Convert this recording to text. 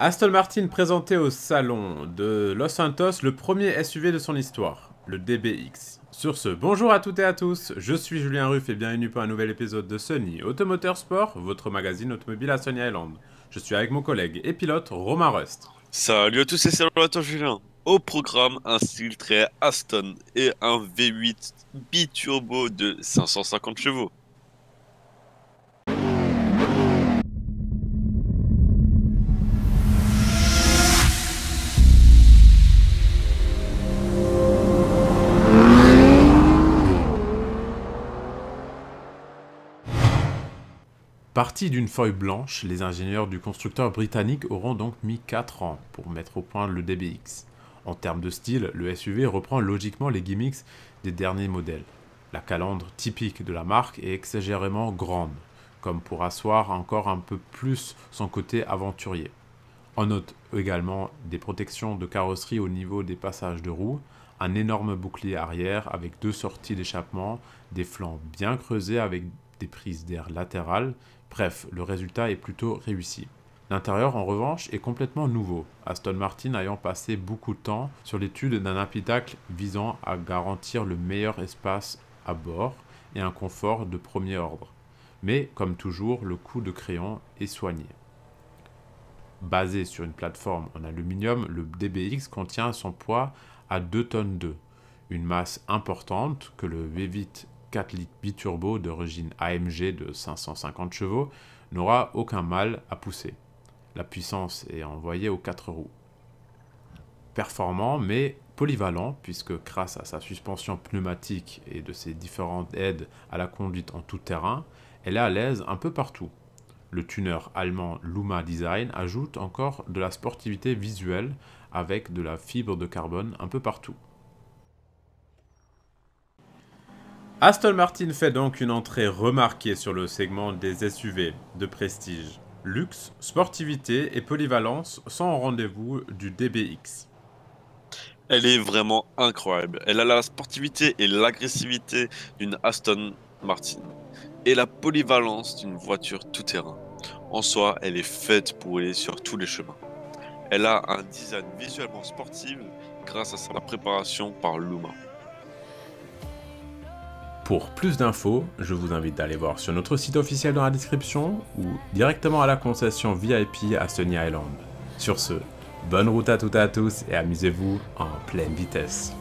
Aston Martin présentait au salon de Los Santos le premier SUV de son histoire, le DBX. Sur ce, bonjour à toutes et à tous, je suis Julien Ruff et bienvenue pour un nouvel épisode de Sunny Automoteur Sport, votre magazine automobile à Sunny Island. Je suis avec mon collègue et pilote Romain Rust. Salut à tous et salut à toi Julien. Au programme, un style très Aston et un V8 biturbo de 550 chevaux. Partis d'une feuille blanche, les ingénieurs du constructeur britannique auront donc mis 4 ans pour mettre au point le DBX. En termes de style, le SUV reprend logiquement les gimmicks des derniers modèles. La calandre typique de la marque est exagérément grande, comme pour asseoir encore un peu plus son côté aventurier. On note également des protections de carrosserie au niveau des passages de roues, un énorme bouclier arrière avec 2 sorties d'échappement, des flancs bien creusés avec des prises d'air latérales. Bref, le résultat est plutôt réussi. L'intérieur, en revanche, est complètement nouveau, Aston Martin ayant passé beaucoup de temps sur l'étude d'un habitacle visant à garantir le meilleur espace à bord et un confort de premier ordre. Mais, comme toujours, le coup de crayon est soigné. Basé sur une plateforme en aluminium, le DBX contient son poids à 2 tonnes 2, une masse importante que le V8 4 litres biturbo d'origine AMG de 550 chevaux n'aura aucun mal à pousser. La puissance est envoyée aux 4 roues. Performant mais polyvalent puisque grâce à sa suspension pneumatique et de ses différentes aides à la conduite en tout terrain, elle est à l'aise un peu partout. Le tuner allemand Luma Design ajoute encore de la sportivité visuelle avec de la fibre de carbone un peu partout. Aston Martin fait donc une entrée remarquée sur le segment des SUV de prestige. Luxe, sportivité et polyvalence sont au rendez-vous du DBX. Elle est vraiment incroyable. Elle a la sportivité et l'agressivité d'une Aston Martin et la polyvalence d'une voiture tout-terrain. En soi, elle est faite pour aller sur tous les chemins. Elle a un design visuellement sportif grâce à sa préparation par Luma. Pour plus d'infos, je vous invite d'aller voir sur notre site officiel dans la description ou directement à la concession VIP à Sunny Island. Sur ce, bonne route à toutes et à tous et amusez-vous en pleine vitesse.